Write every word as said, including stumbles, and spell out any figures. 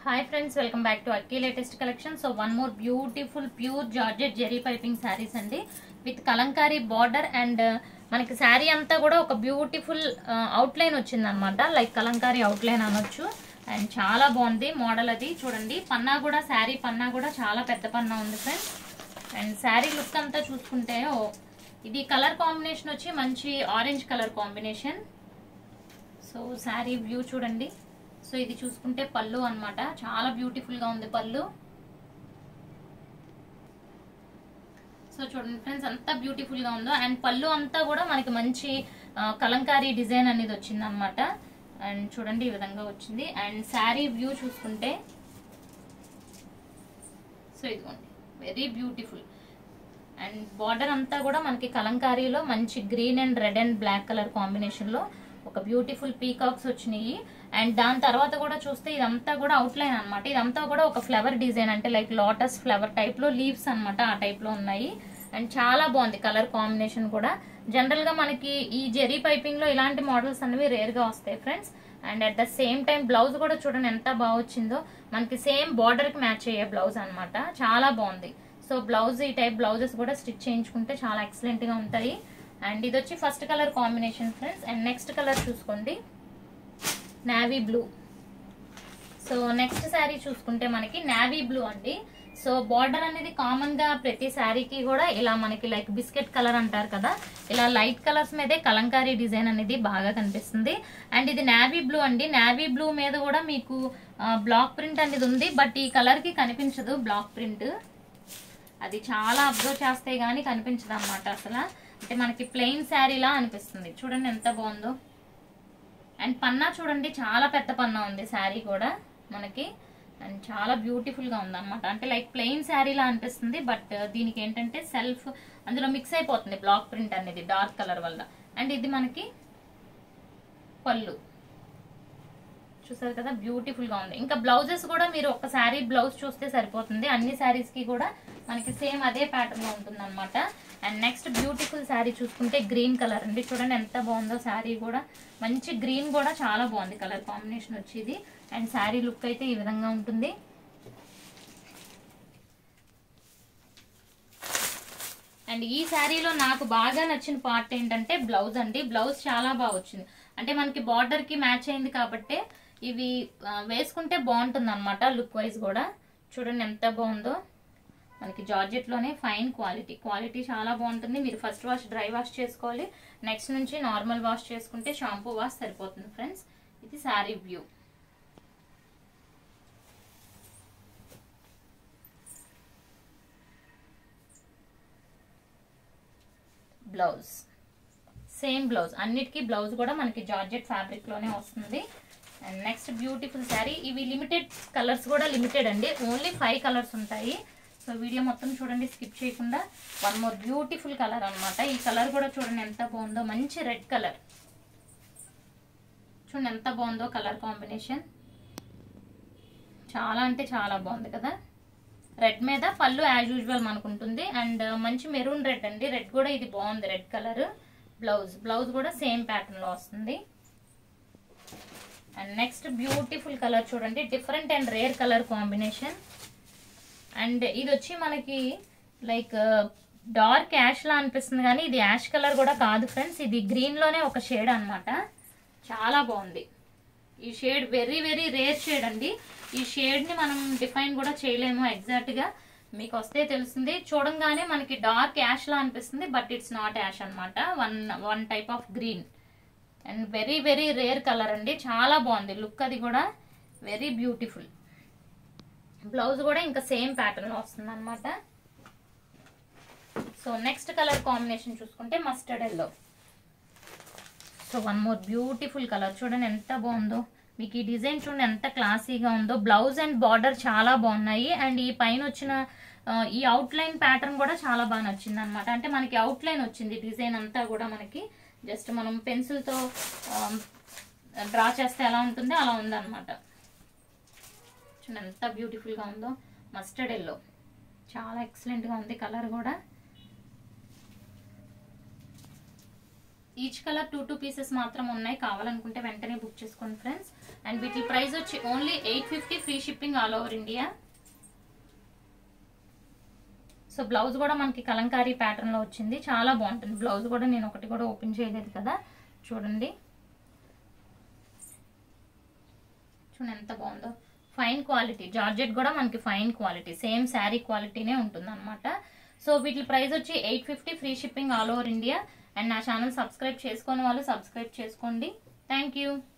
Hi friends, welcome back to Akki latest collection. So one more beautiful pure georgette jerry piping sarees andi with kalamkari border and uh, మనకి సారీ అంతా కూడా ఒక beautiful outline వచ్చింది అన్నమాట. Like Kalamkari outline అనొచ్చు. And చాలా బాగుంది model. అది చూడండి, పన్నా కూడా సారీ పన్నా కూడా చాలా పెద్ద పన్నా ఉంది ఫ్రెండ్స్. అండ్ సారీ లుక్ అంతా చూసుకుంటే ఇది కలర్ కాంబినేషన్ వచ్చి మంచి orange colour combination. So sari view చూడండి. సో ఇది చూసుకుంటే పళ్ళు అన్నమాట, చాలా బ్యూటిఫుల్ గా ఉంది పళ్ళు. సో చూడండి ఫ్రెండ్స్ ఎంత బ్యూటిఫుల్ గా ఉందో. అండ్ పళ్ళు అంతా కూడా మనకి మంచి కలంకారీ డిజైన్ అనేది వచ్చింది అనమాట. అండ్ చూడండి ఈ విధంగా వచ్చింది. అండ్ శారీ వ్యూ చూసుకుంటే సో ఇదిగోండి, వెరీ బ్యూటిఫుల్. అండ్ బార్డర్ అంతా కూడా మనకి కలంకారీలో మంచి green and red and black colour combination లో ఒక బ్యూటిఫుల్ పీకాక్స్ వచ్చినాయి. అండ్ దాని తర్వాత కూడా చూస్తే ఇదంతా కూడా అవుట్లైన్ అనమాట. ఇదంతా కూడా ఒక ఫ్లవర్ డిజైన్, అంటే లైక్ లోటస్ ఫ్లవర్ టైప్ లో లీవ్స్ అనమాట, ఆ టైప్ లో ఉన్నాయి. అండ్ చాలా బాగుంది కలర్ కాంబినేషన్ కూడా. జనరల్ గా మనకి ఈ జెరీ పైపింగ్ లో ఇలాంటి మోడల్స్ అనేవి రేర్ గా వస్తాయి friends. And at the same time blouse కూడా చూడండి ఎంత బాగా వచ్చిందో. మనకి సేమ్ బార్డర్ కి మ్యాచ్ అయ్యే బ్లౌజ్ అనమాట, చాలా బాగుంది. సో బ్లౌజ్ ఈ టైప్ బ్లౌజెస్ కూడా స్టిచ్ చేయించుకుంటే చాలా ఎక్సలెంట్ గా ఉంటాయి. అండ్ ఇది వచ్చి first colour combination friends. And next colour చూసుకోండి, navy blue. So next sari చూసుకుంటే మనకి నావీ బ్లూ అండి. సో బార్డర్ అనేది కామన్ గా ప్రతి శారీకి కూడా ఇలా మనకి లైక్ బిస్కెట్ కలర్ అంటారు కదా, ఇలా లైట్ కలర్స్ మీదే కలంకారీ డిజైన్ అనేది బాగా కనిపిస్తుంది. అండ్ ఇది నావీ బ్లూ అండి. నావీ బ్లూ మీద కూడా మీకు బ్లాక్ ప్రింట్ అనేది ఉంది, బట్ ఈ కలర్ కి కనిపించదు బ్లాక్ ప్రింట్. అది చాలా అబ్జర్వ్ చేస్తే గానీ కనిపించదు అన్నమాట అసలు. అంటే మనకి ప్లెయిన్ శారీలా అనిపిస్తుంది. చూడండి ఎంత బాగుందో. అండ్ పన్నా చూడండి, చాలా పెద్ద పన్నా ఉంది శారీ కూడా మనకి. అండ్ చాలా బ్యూటిఫుల్ గా ఉంది అనమాట. అంటే లైక్ ప్లెయిన్ శారీలా అనిపిస్తుంది, బట్ దీనికి ఏంటంటే సెల్ఫ్ అందులో మిక్స్ అయిపోతుంది బ్లాక్ ప్రింట్ అనేది డార్క్ కలర్ వల్ల. అండ్ ఇది మనకి పళ్ళు చూసారు కదా, బ్యూటిఫుల్ గా ఉంది. ఇంకా బ్లౌజెస్ కూడా మీరు ఒక శారీ బ్లౌజ్ చూస్తే సరిపోతుంది. అన్ని శారీస్ కి కూడా మనకి సేమ్ అదే ప్యాటర్న్ లో ఉంటుంది అనమాట. అండ్ నెక్స్ట్ బ్యూటిఫుల్ శారీ చూసుకుంటే గ్రీన్ కలర్ అండి. చూడండి ఎంత బాగుందో శారీ కూడా. మంచి గ్రీన్ కూడా చాలా బాగుంది కలర్ కాంబినేషన్ వచ్చేది. అండ్ శారీ లుక్ అయితే ఈ విధంగా ఉంటుంది. అండ్ ఈ శారీలో నాకు బాగా నచ్చిన పార్ట్ ఏంటంటే బ్లౌజ్ అండి. బ్లౌజ్ చాలా బాగా వచ్చింది. అంటే మనకి బార్డర్ కి మ్యాచ్ అయింది కాబట్టి ఇవి వేసుకుంటే బాగుంటుంది అనమాట లుక్ వైజ్ కూడా. చూడండి ఎంత బాగుందో. మనకి జార్జెట్ లోనే ఫైన్ క్వాలిటీ క్వాలిటీ చాలా బాగుంటుంది. మీరు ఫస్ట్ వాష్ డ్రై వాష్ చేసుకోవాలి, నెక్స్ట్ నుంచి నార్మల్ వాష్ చేసుకుంటే షాంపూ వాష్ సరిపోతుంది ఫ్రెండ్స్. ఇది sari view. Blouse same blouse, అన్నిటికీ బ్లౌజ్ కూడా మనకి జార్జెట్ ఫ్యాబ్రిక్ లోనే వస్తుంది. And next beautiful sari. ఇవి లిమిటెడ్ కలర్స్ కూడా లిమిటెడ్ అండి, ఓన్లీ ఫైవ్ కలర్స్ ఉంటాయి. సో వీడియో మొత్తం చూడండి స్కిప్ చేయకుండా. వన్ మోర్ బ్యూటిఫుల్ కలర్ అనమాట. ఈ కలర్ కూడా చూడండి ఎంత బాగుందో, మంచి రెడ్ కలర్. చూడండి ఎంత బాగుందో కలర్ కాంబినేషన్, చాలా అంటే చాలా బాగుంది కదా. రెడ్ మీద పళ్ళు యాజ్ యూజువల్ మనకు ఉంటుంది. అండ్ మంచి మెరూన్ రెడ్ అండి. రెడ్ కూడా ఇది బాగుంది, రెడ్ కలర్. బ్లౌజ్ బ్లౌజ్ కూడా సేమ్ ప్యాటర్న్ లో వస్తుంది. అండ్ నెక్స్ట్ బ్యూటిఫుల్ కలర్ చూడండి, different and rare colour combination. And ఇది వచ్చి మనకి లైక్ డార్క్ యాష్ లా అనిపిస్తుంది, కానీ ఇది యాష్ కలర్ కూడా కాదు ఫ్రెండ్స్. ఇది గ్రీన్ లోనే ఒక షేడ్ అనమాట, చాలా బాగుంది. ఈ shade very very rare shade అండి. ఈ షేడ్ ని మనం డిఫైన్ కూడా చేయలేము ఎగ్జాక్ట్ గా, మీకు వస్తే తెలుస్తుంది. చూడంగానే మనకి డార్క్ యాష్ లా అనిపిస్తుంది, బట్ ఇట్స్ నాట్ యాష్ అనమాట. One one type of green. And very very rare colour అండి, చాలా బాగుంది లుక్. అది కూడా వెరీ బ్యూటిఫుల్. బ్లౌజ్ కూడా ఇంకా సేమ్ ప్యాటర్న్ లో వస్తుంది అనమాట. సో నెక్స్ట్ కలర్ కాంబినేషన్ చూసుకుంటే mustard yellow. So one more beautiful colour. చూడండి ఎంత బాగుందో. మీకు ఈ డిజైన్ చూడండి ఎంత క్లాసీగా ఉందో. బ్లౌజ్ అండ్ బార్డర్ చాలా బాగున్నాయి. అండ్ ఈ పైన వచ్చిన ఈ అవుట్ లైన్ ప్యాటర్న్ కూడా చాలా బాగా నచ్చింది అనమాట. అంటే మనకి అవుట్ లైన్ వచ్చింది డిజైన్ అంతా కూడా. మనకి జస్ట్ మనం పెన్సిల్ తో డ్రా చేస్తే ఎలా ఉంటుందో అలా ఉందన్నమాట. చూడండి ఎంత బ్యూటిఫుల్ గా ఉందో. మస్టర్డ్ ఎల్లో చాలా ఎక్సలెంట్ గా ఉంది కలర్ కూడా. Each colour two two pieces మాత్రం ఉన్నాయి, కావాలనుకుంటే వెంటనే బుక్ చేసుకోండి ఫ్రెండ్స్. అండ్ వీటి ప్రైస్ వచ్చి only eight fifty, free shipping all over India. So blouse కూడా మనకి కలంకారీ ప్యాటర్న్ లో వచ్చింది, చాలా బాగుంటుంది బ్లౌజ్ కూడా. నేను ఒకటి కూడా ఓపెన్ చేయలేదు కదా, చూడండి చూడండి ఎంత బాగుందో. ఫైన్ క్వాలిటీ జార్జెట్ కూడా మనకి ఫైన్ క్వాలిటీ, సేమ్ శారీ క్వాలిటీనే ఉంటుంది అనమాట. సో వీటి ప్రైస్ వచ్చి eight fifty, free shipping all over India. And నా ఛానల్ సబ్స్క్రైబ్ చేసుకోని వాళ్ళు సబ్స్క్రైబ్ చేసుకోండి. Thank you.